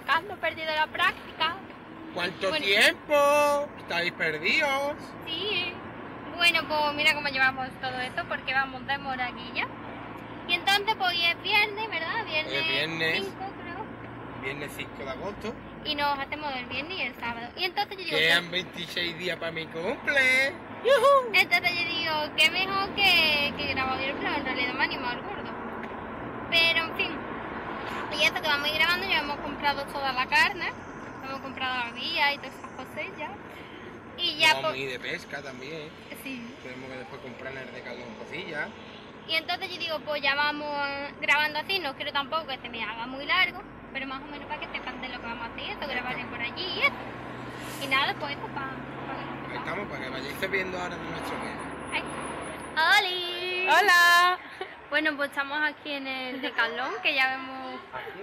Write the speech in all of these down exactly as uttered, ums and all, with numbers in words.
equivocando, he perdido la práctica. ¿Cuánto Bueno. tiempo? ¿Estáis perdidos? Sí. Bueno, pues mira cómo llevamos todo esto, porque vamos de moraguilla. Y entonces, pues hoy es viernes, ¿verdad? Viernes, Hoy es viernes. cinco, creo. Viernes cinco de agosto. Y nos hacemos el viernes y el sábado. Y entonces yo digo, Quedan veintiséis días para mi cumple. entonces yo digo, qué mejor que, que grabar el vlog, en realidad me animo al gordo. Pero en fin, y esto que vamos a ir grabando, ya hemos comprado toda la carne, hemos comprado la guía y todas esas cosillas. Y ya Vamos pues, a ir de pesca también. sí. Tenemos que después comprar en el Decathlon cosillas. Y entonces yo digo, pues ya vamos grabando así, no quiero tampoco que se me haga muy largo, pero más o menos para que sepan de lo que vamos a hacer, esto, grabaré por allí y esto. Y nada, pues esto para... Ahí estamos, para que vayáis viendo ahora nuestro vídeo. ¡Holi! ¡Hola! Bueno, pues estamos aquí en el Decathlon, que ya vemos...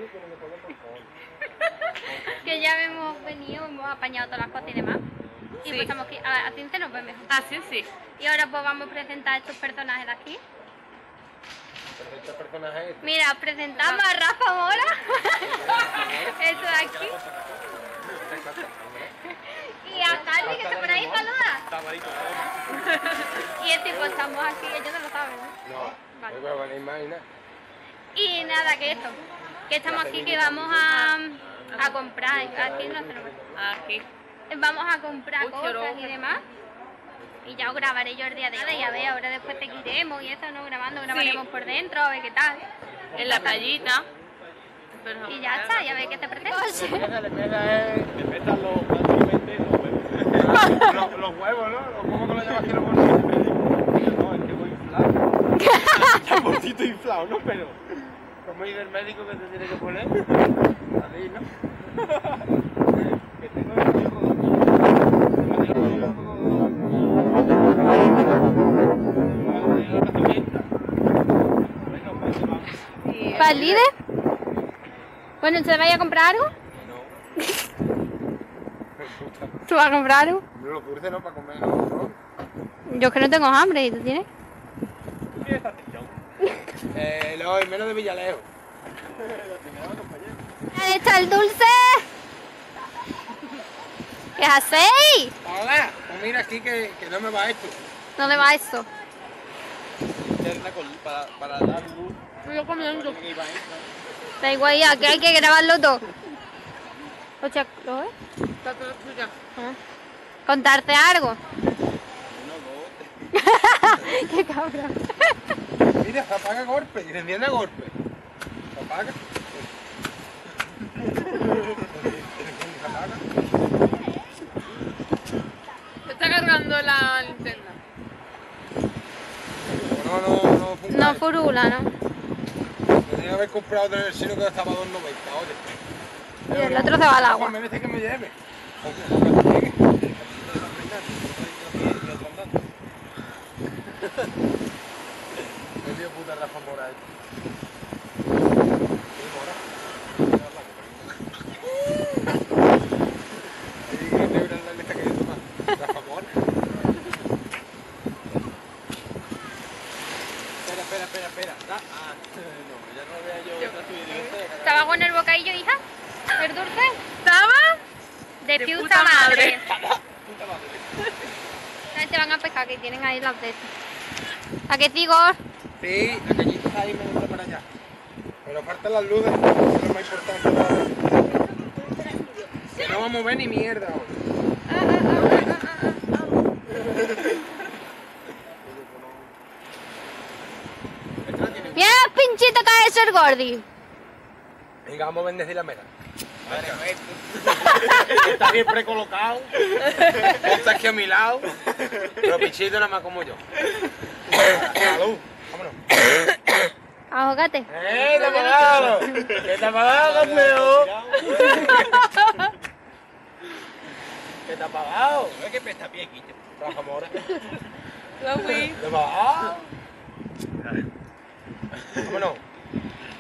que ya hemos venido, hemos apañado todas las cosas y demás. Y Sí. pues estamos aquí, a, a ti se nos ve mejor. Así sí. Y ahora pues vamos a presentar a estos personajes de aquí. Este personaje es... Mira, presentamos a Rafa Mora. Eso de aquí. Y a Carly, que está por ahí, saluda. Y este pues estamos aquí, ellos no lo saben, ¿no? No, Vale. no voy a imaginar. Y nada, que esto, que estamos aquí, que vamos a, a comprar, aquí no se lo ve. Aquí. Vamos a comprar Uy, qué cosas loco. y demás. Y ya os grabaré yo el día de hoy, y a ver, ahora después seguiremos y eso, ¿no? Grabando, grabaremos por dentro, a ver qué tal. En la playita. Pero- Y ya está, ya ve que te presento. Le pega es... Te petan los prácticamente los huevos. los, los huevos, ¿no? Los huevos que lo llamas que los huevos no se prenden. No, es que voy inflado. Está un poquito inflado, ¿no? Pero... ¿Cómo dice el médico que te tiene que poner? Así, ¿no? Que tengo el Sí, ¿Para el líder? Bueno, ¿se vaya a comprar algo? ¿Tú vas a comprar algo? No lo dulce, ¿no? Para comer, ¿no? Yo es que no tengo hambre, ¿y tú tienes? ¿Tú quieres atención? Eh, lo el menos de Villaleo. ¿Dónde está el dulce? ¿Qué hacéis? Hola, pues mira aquí que, que no me va esto. ¿Dónde va eso? Interna con- Para, para dar luz. Yo comiendo. Que iba a ir, Da igual ya, que hay que grabarlo todo. O sea, ¿lo ves? Ah. ¿Contarte algo? ¿no? Uno, dos, Qué cabrón. Mira, se apaga golpe y se enciende a golpe. Se apaga. Se apaga. Se está cargando la linterna. No, no, no funciona. No furula, ¿no? Tenía que haber comprado en el sino que estaba a dos noventa, oye. Y el otro se va al agua. Me dice que me lleve. Me dio puta Rafa Mora esto. ¿Qué Mora? Ahí que te verán la lista que yo toma. Rafa Mora. Espera, espera, espera, espera. Da- Ah, no, ya no vea yo otra subida. ¿Estaba con el bocadillo, hija? ¿El dulce? ¿Estaba? De, De puta, puta madre. madre. Puta madre. Ahí te van a pescar, que tienen ahí las de esas. ¿A qué digo? Sí, la cañita está ahí, me gusta para allá. Pero faltan las luces, que es lo más importante. Que no vamos a ver ni mierda ahora. Mira la pinchita que ha hecho el gordi. Venga, vamos a bendecir la mera. Está bien precolocado. Está aquí a mi lado. Pero pichito nada más como yo. Salud. Vámonos. Ahógate. ¡Eh, te ha pagado! ¿Qué te ha pagado, campeón? ¿Qué te ha pagado? Es que pesta pie, quito. Rafa Mora. Lo fui. ¿Te ha pagado? Vámonos.